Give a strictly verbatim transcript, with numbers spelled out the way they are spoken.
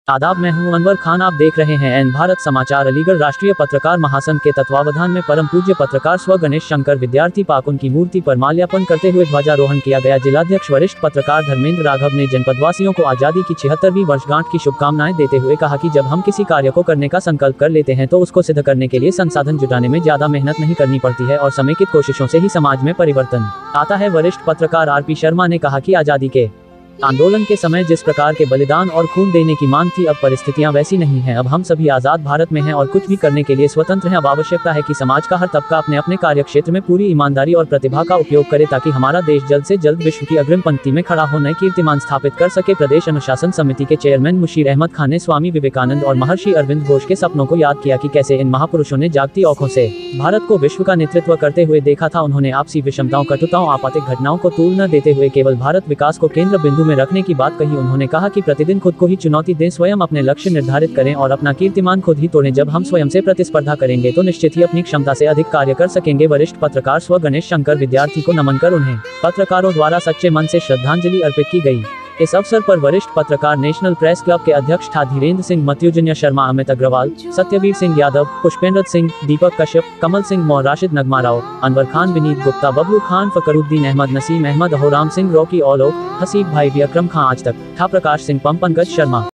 आदाब, मैं हूं अनवर खान। आप देख रहे हैं एन भारत समाचार। अलीगढ़ राष्ट्रीय पत्रकार महासंघ के तत्वावधान में परम पूज्य पत्रकार स्व गणेश शंकर विद्यार्थी पार्क उनकी मूर्ति पर माल्यार्पण करते हुए ध्वजारोहण किया गया। जिलाध्यक्ष वरिष्ठ पत्रकार धर्मेंद्र राघव ने जनपदवासियों को आजादी की छिहत्तरवीं वर्षगांठ की शुभकामनाएं देते हुए कहा कि जब हम किसी कार्य को करने का संकल्प कर लेते हैं तो उसको सिद्ध करने के लिए संसाधन जुटाने में ज्यादा मेहनत नहीं करनी पड़ती है और समेकित कोशिशों से ही समाज में परिवर्तन आता है। वरिष्ठ पत्रकार आर पी शर्मा ने कहा कि आजादी के आंदोलन के समय जिस प्रकार के बलिदान और खून देने की मांग थी, अब परिस्थितियां वैसी नहीं हैं। अब हम सभी आजाद भारत में हैं और कुछ भी करने के लिए स्वतंत्र हैं। अब आवश्यकता है कि समाज का हर तबका अपने अपने कार्य क्षेत्र में पूरी ईमानदारी और प्रतिभा का उपयोग करे ताकि हमारा देश जल्द से जल्द विश्व की अग्रिम पंक्ति में खड़ा हो नए कीर्तिमान स्थापित कर सके। प्रदेश अनुशासन समिति के चेयरमैन मुशीर अहमद खान ने स्वामी विवेकानंद और महर्षि अरविंद घोष के सपनों को याद किया कि कैसे इन महापुरुषों ने जागती आंखों से भारत को विश्व का नेतृत्व करते हुए देखा था। उन्होंने आपसी विषमताओं, कटुताओं, आपत्तिक घटनाओं को तूल न देते हुए केवल भारत विकास को केंद्र बिंदु में रखने की बात कही। उन्होंने कहा कि प्रतिदिन खुद को ही चुनौती दें, स्वयं अपने लक्ष्य निर्धारित करें और अपना कीर्तिमान खुद ही तोड़ें। जब हम स्वयं से प्रतिस्पर्धा करेंगे तो निश्चित ही अपनी क्षमता से अधिक कार्य कर सकेंगे। वरिष्ठ पत्रकार स्व गणेश शंकर विद्यार्थी को नमन कर उन्हें पत्रकारों द्वारा सच्चे मन से श्रद्धांजलि अर्पित की गई। इस अवसर पर वरिष्ठ पत्रकार नेशनल प्रेस क्लब के अध्यक्ष था धीरेन्द्र सिंह, मत्युजन्य शर्मा, अमित अग्रवाल, सत्यवीर सिंह यादव, पुष्पेंद्र सिंह, दीपक कश्यप, कमल सिंह मौर्य, राशिद नगमाराव, अनवर खान, विनीत गुप्ता, बबलू खान, फकरुद्दीन अहमद, नसीम अहमद, अहोराम सिंह, रॉकी, औलो, हसीब भाई भी, अक्रम खां, आज तक था, प्रकाश सिंह, पंप, पंकज शर्मा।